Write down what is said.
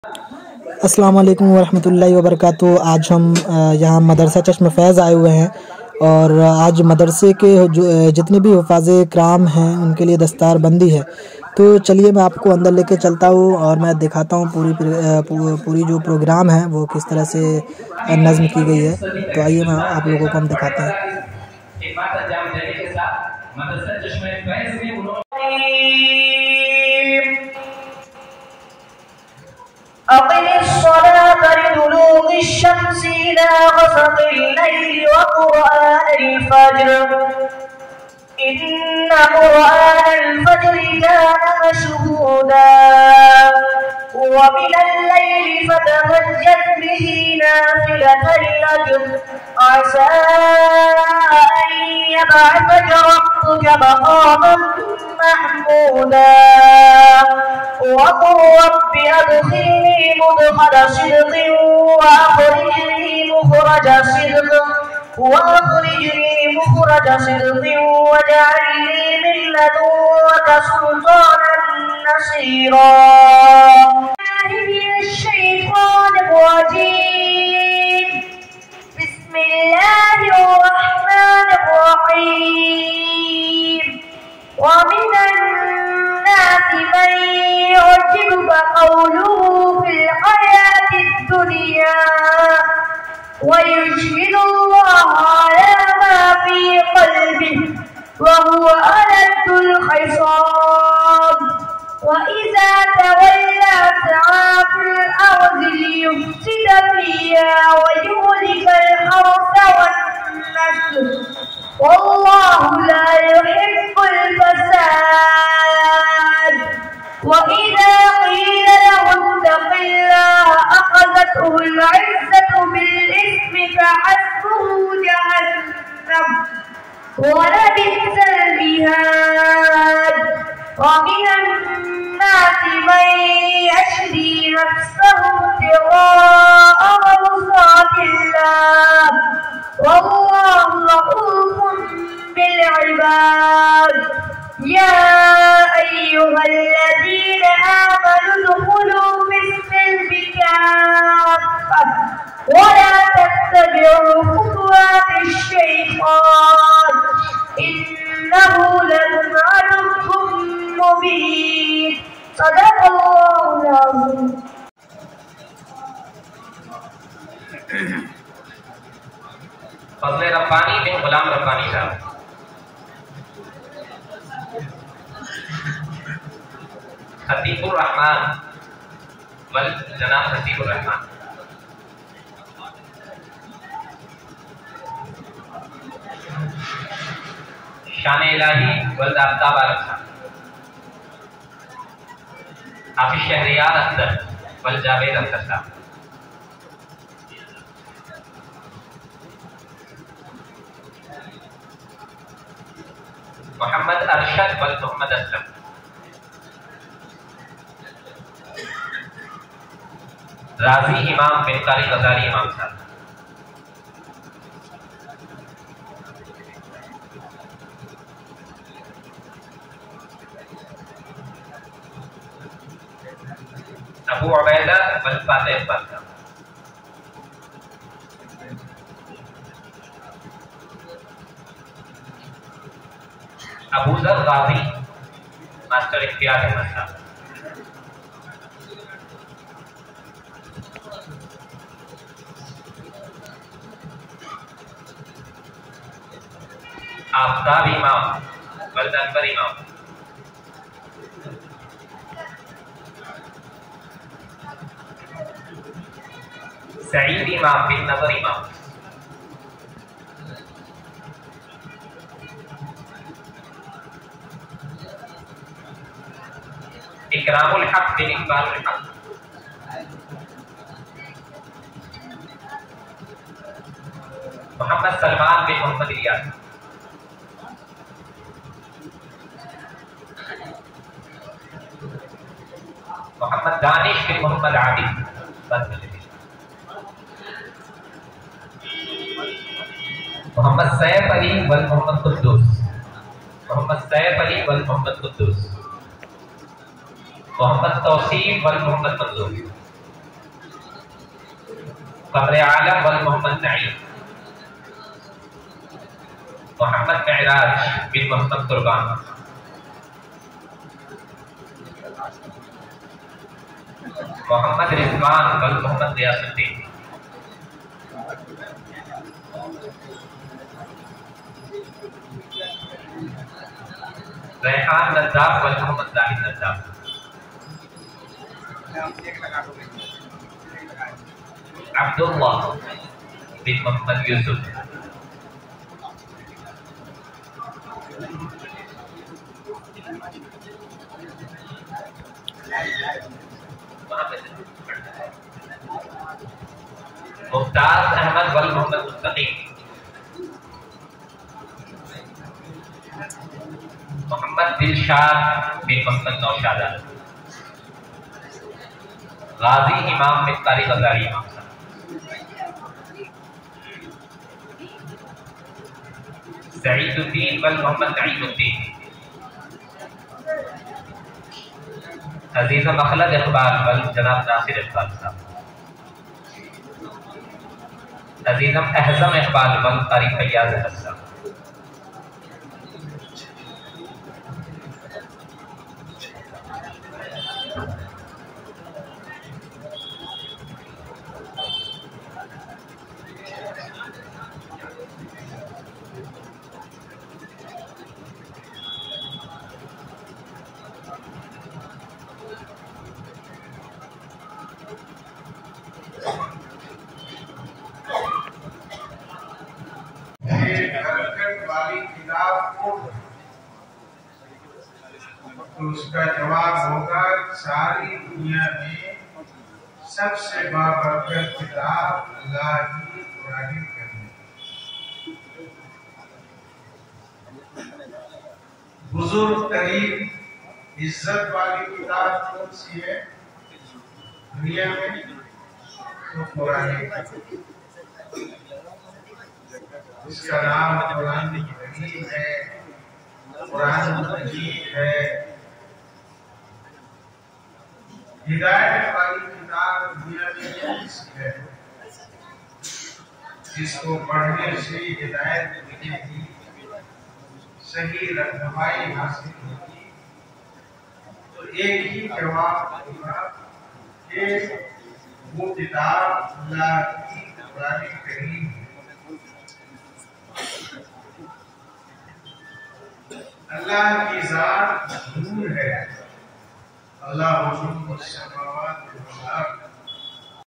अस्सलाम वालेकुम वरहमतुल्लाहि वबरकातुहू। आज हम यहाँ मदरसा चश्म फैज़ आए हुए हैं और आज मदरसे के जो जितने भी हुफ़ाज़े कराम हैं उनके लिए दस्तार बंदी है। तो चलिए मैं आपको अंदर लेके चलता हूँ और मैं दिखाता हूँ पूरी जो प्रोग्राम है वो किस तरह से नज़्म की गई है। तो आइए मैं आप लोगों को हम दिखाते हैं। أقم الصلاة لدلوك الشمس إلى غسق الليل وقرآن الفجر إن قرآن الفجر كان مشهودا ومن الليل فتهجد به نافلة لك عسى أن يبعثك ربك مقاما محمودا وقل رب أدخلني مدخل صدق وأخرجني مخرج صدق واجعل لي من لدنك سلطانا نصيرا. من الشيطان الرجيم. بسم الله الرحمن الرحيم. ومن الناس من يعجبك قوله في الحياة الدنيا ويشهد الله على ما في قلبه وهو ألد الخصام وإذا تولى سعى في الأرض ليفسد فيها ويهلك الحرث والنسل والله لا يحب الفساد. وإذا قيل له اتق الله أخذته العزة بالإثم فحسبه جهنم ولبئس المهاد. ومن الناس من يشري نفسه ابتغاء مرضات الله والله رؤوف بالعباد. يا أيها الذين آمنوا ادخلوا في السلم كافة ولا تتبعوا خطوات الشيطان إنه لكم عدو مبين. صدق الله العظيم. فضل ربانی بن غلام ربانی صاحب. خطیب الرحمن جناب خطیب الرحمن. شان الہی ولد آفتاب عالم صاحب. حافظ شہریار اختر ولد جاوید اختر صاحب. محمد ارشد ولد محمد اسلم. راضی امام بن قاری غزالی امام صاحب. ابو عبیدہ بن فاتح اقبال صاحب. ابو ذر غازی ماسٹر اختیار احمد صاحب. آفتاب امام ولد انور امام. سعید امام بن نظر امام. اکرام الحق بن اقبال الحق. محمد سلمان بن محمد الیاس. محمد دانش بن محمد عابد. محمد سیف علی ول محمد قدوس. محمد سیف علی ول محمد قدوس. محمد توصیف ول محمد منظور. قمر عالم والمحمد نعیم، محمد معراج بن محمد قربان، محمد رضوان والمحمد غیاث الدین، ریحان نجاب والمحمد زاہد نجاب، عبداللہ بن محمد یوسف، ممتاز احمد والمحمد مستقیم، محمد دلشاد بن محمد نوشادہ، غازی امام مختاری غزالی امام صاحب، سعید الدین والمحمد نعیم الدین، عزیزم مخلد اقبال والجناب ناصر اقبال صاحب، عزیزم احزم اقبال والقاری فیاض احمد صاحب، تو اس کا جواب ہوگا ساری دنیا میں سب سے بابرکت کتاب اللہ کی قرآن کریم، بزرگ ترین عزت والی کتاب کون سی ہے دنیا میں؟ تو قرآن کریم، اس کا نام قرآن کریم ہے، قرآن مجید ہے، ہدایت والی کتاب دنیا میں کون سی ہے جس کو پڑھنے سے ہدایت ملے گی، صحیح رہنمائی حاصل ہوگی؟ تو ایک ہی جواب ہوگا کہ وہ کتاب اللہ کی قرآن کریم ہے۔ اللہ کی ذات نور ہے، اللہ نور السماوات والارض،